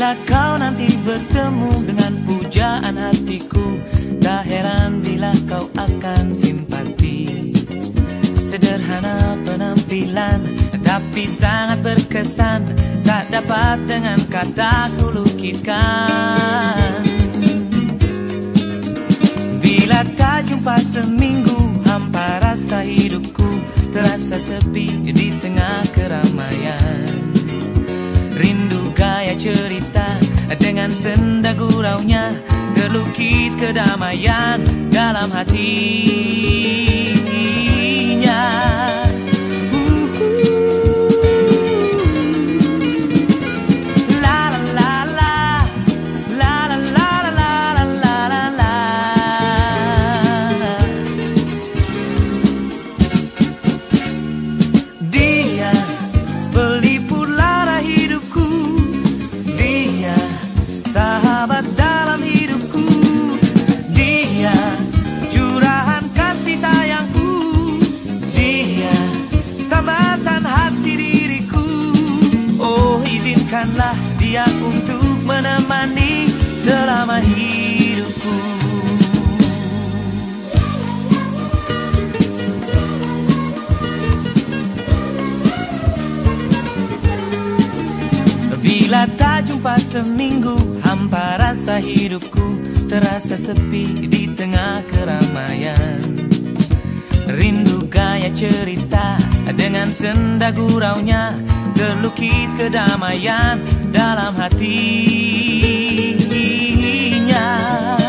Bila kau nanti bertemu dengan pujaan hatiku, tak heran bila kau akan simpati. Sederhana penampilan, tapi sangat berkesan, tak dapat dengan kata ku lukiskan. Bila tak jumpa seminggu, hampa rasa hidupku, terasa sepi di tengah keramaian. Rindu gaya cerita dengan senda guraunya, terlukis kedamaian dalam hatinya. Sahabat dalam hidupku, dia curahan kasih sayangku, dia tambatan hati diriku. Oh, izinkanlah dia untuk menemani selama hidupku. Bila tak jumpa seminggu, hampa rasa hidupku, terasa sepi di tengah keramaian. Rindu gaya cerita dengan senda guraunya, terlukis kedamaian dalam hatinya.